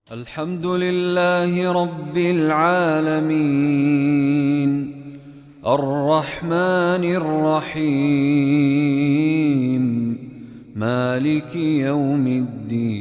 الحمد لله رب العالمين الرحمن الرحيم مالك يوم الدين.